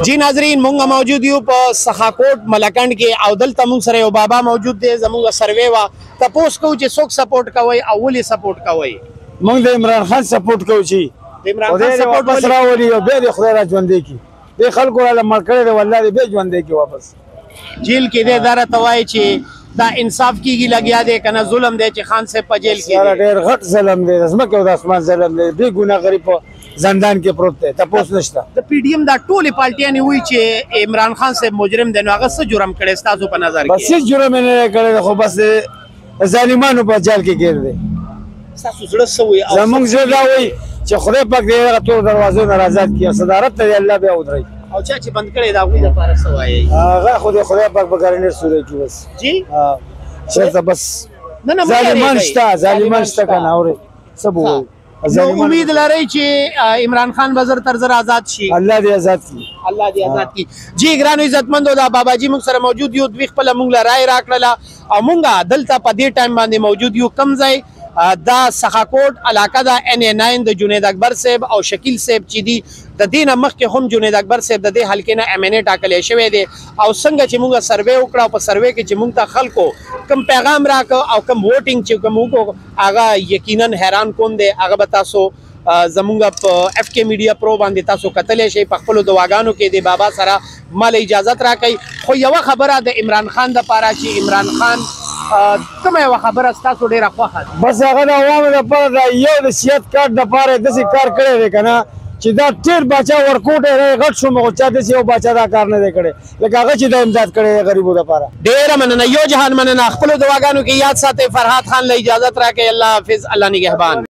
जी नाजरीन मुंगा मौजूद यू सखाकोट मलकंड के अवदल तमुंग सरे ओ बाबा मौजूद दे जमुंगा सर्वे वा तपोस को जे सोक सपोर्ट का वही अवली सपोर्ट का वही मंग दे इमरान खान सपोर्ट को छी इमरान खान सपोर्ट वापस रावली ओ बे खुदा राजवंदे की दे खलको वाला मरकड़े दे वल्लाह बे जवंदे की वापस जेल के दे दारा तवाई छे दा इंसाफ की गी लगिया दे कना जुल्म दे चे खान से पजेल की सारा ढेर घट जुल्म दे रस्म के आसमान जुल्म दे बे गुनाह गरीब जंदान के प्रोत है तपोस नष्टा द पीडीएम दा टोली पार्टियां ने हुई छे इमरान खान से मुजरिम देनो अगर से जुर्म करे स्ताजो पर नजर बस इस जुर्म ने करे खो बस जालिमानो पर जेल के गिर दे सासु जड़ सवे जमंग जोदा हुई че खुदा पाक दे तो दरवाजों नाराज किया सदारत ते अल्लाह बे उधर او چا چې بند کړي دا غوي د پاره سوای هغه خدای پاک به ګرنر سورې کې بس جی شرط بس نه ظالمان شته کنه اوري سب وو امید لري چې عمران خان بزر ترزر آزاد شي الله دې آزاد کی الله دې آزاد کی جی ګرانو عزتمندو دا بابا جی موږ سره موجود یو دوی خپل موږ لرای راکړه او موږ دلته په دې ټایم باندې موجود یو کم ځای دا سخاکوټ علاقه دا NA9 د جنید اکبر صاحب او شکیل صاحب چې دی د دین مخکې هم جنید اکبر صاحب د دې حلقې نه MNA ټاکلې شوی دی او څنګه چې موږ سروې وکړو په سروې کې چې موږ ته خلکو کم پیغام راکو او کم ووټینګ چې کوم وکړو هغه یقینا حیران کون دی هغه به تاسو زمونږ په FK میډیا پرو باندې تاسو کتلې شي په خپل دواګانو کې دی بابا سره مال اجازه راکړي خو یو خبره د عمران خان د پاره چې عمران خان کومه یو خبره تاسو ډیره خوښه بس هغه د عوامو لپاره د یو د سیاست کارت لپاره د څه کار کړی دی کنه چې دا ټیر بچا ورکوټه غټ شو مغه چا د یو بچا دا کار نه کړي لکه هغه چې د امداد کړي غریبو لپاره ډیره مننه یو جهان مننه خپل دواګانو کې یاد ساتي فرحات خان له اجازه راکړي الله حافظ الله نگهبان